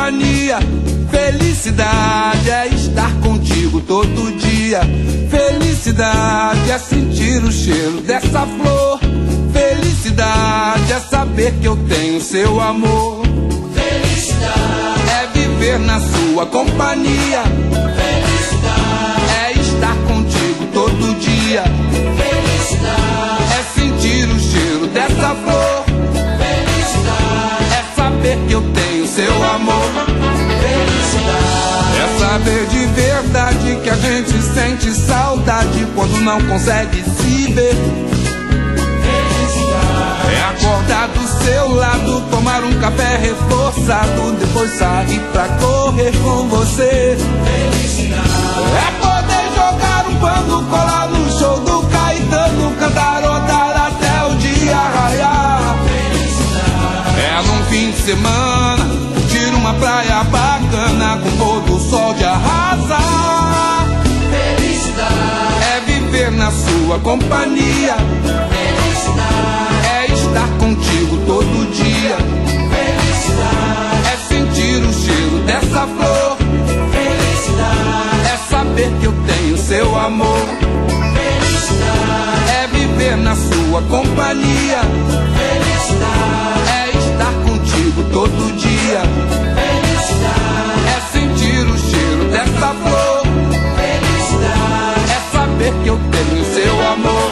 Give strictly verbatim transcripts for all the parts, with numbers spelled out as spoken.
companhia. Felicidade é estar contigo todo dia. Felicidade é sentir o cheiro dessa flor. Felicidade é saber que eu tenho seu amor. Felicidade é viver na sua companhia. Felicidade é estar contigo todo dia. Felicidade é sentir o cheiro dessa flor. Felicidade é saber que eu tenho seu amor. Felicidade é saber de verdade que a gente sente saudade quando não consegue se ver. É acordar do seu lado, tomar um café reforçado, depois sair pra correr com você. É poder jogar um pano, colar no show do Caetano, cantarotar até o dia raiar. É num fim de semana, curtir uma praia bacana com pôr do sol de arrasar. É viver na sua companhia. É estar contigo todo dia. Felicidade é sentir o cheiro dessa flor. Felicidade é saber que eu tenho seu amor. Felicidade é viver na sua companhia. Felicidade é estar contigo todo dia. Felicidade é sentir o cheiro dessa flor. Felicidade é saber que eu tenho seu amor.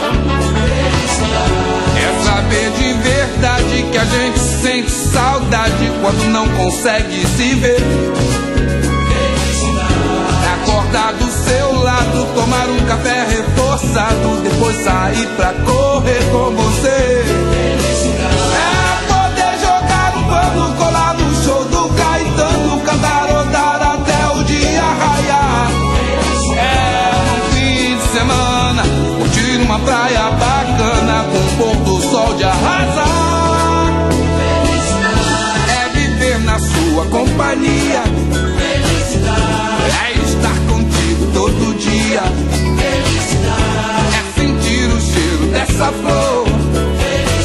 É saber de verdade que a gente sente saudade quando não consegue se ver. É acordar do seu lado, tomar um café reforçado, depois sair pra correr com você. É poder jogar um pano, colar no show do Caetano, cantarotar até o dia raiar. É um fim de semana, curtir uma praia bacana com pôr do sol de arrasar. É viver na sua companhia. É estar contigo todo dia. É sentir o cheiro dessa flor.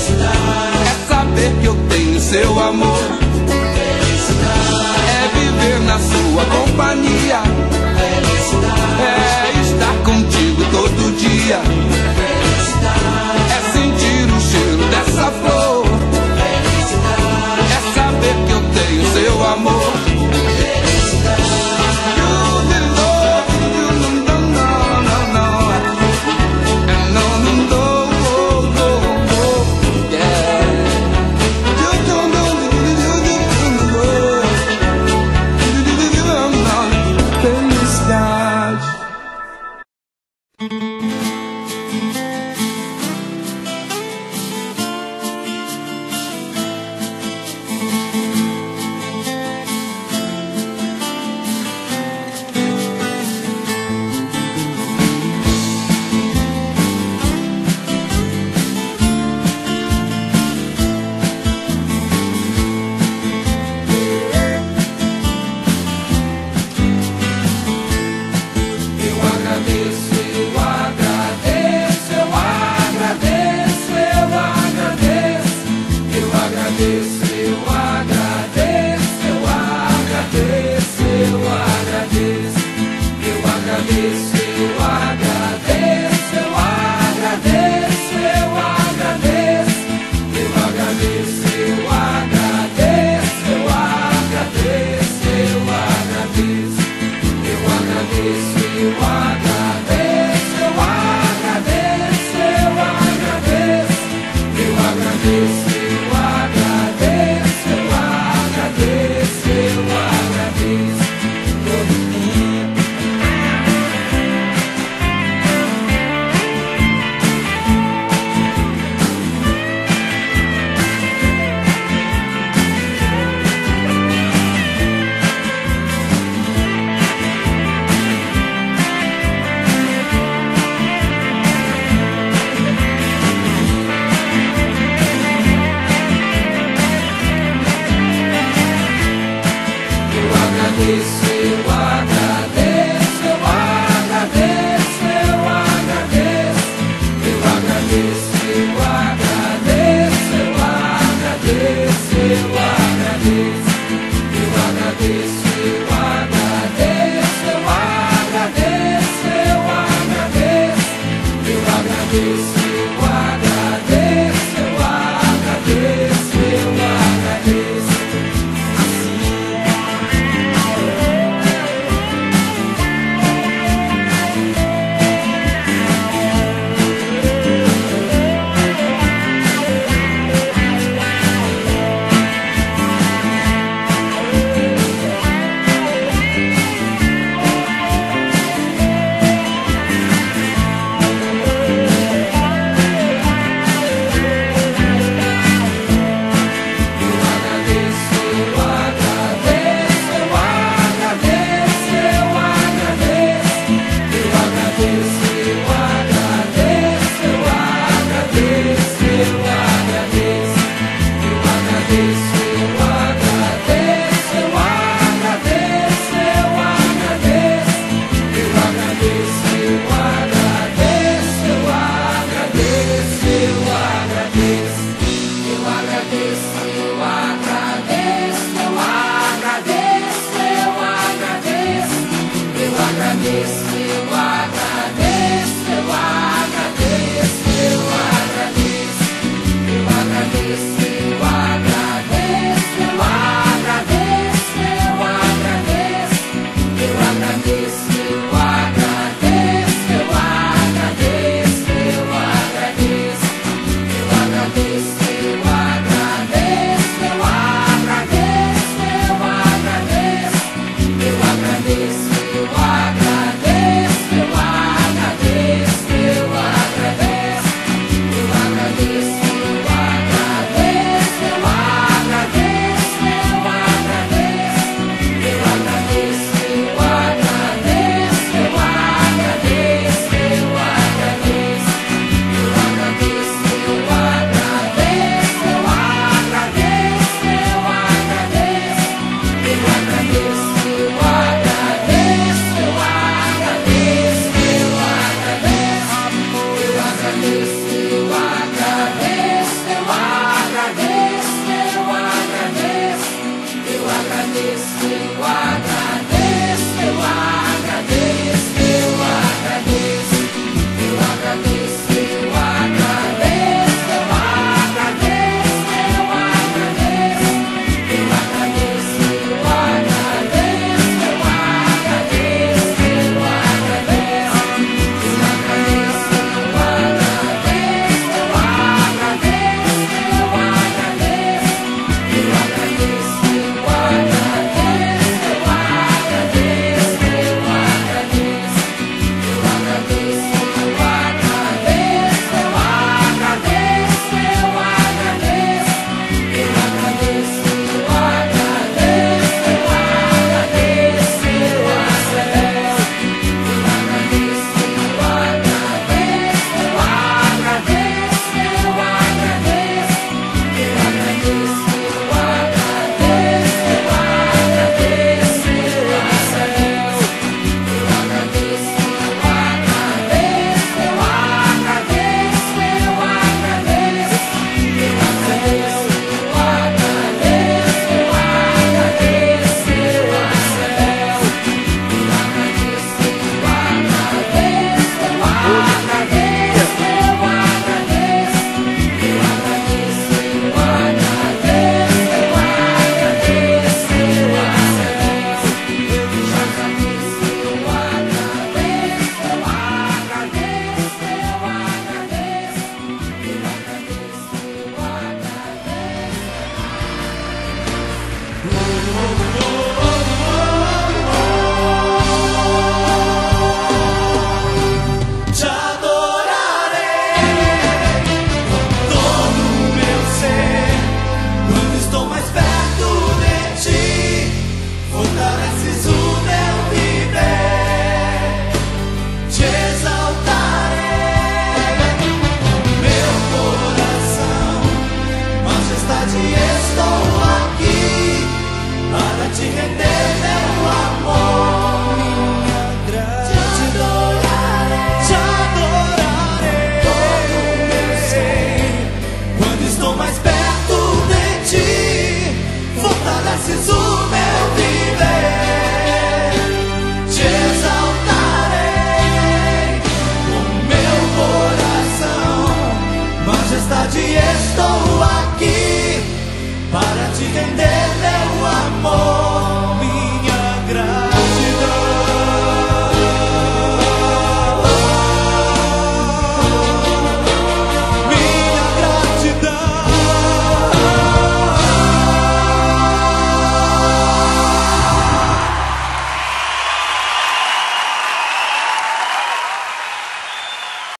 agradeço, eu agradeço, eu agradeço, eu agradeço, eu agradeço, eu agradeço, eu agradeço, eu agradeço, eu agradeço, eu agradeço.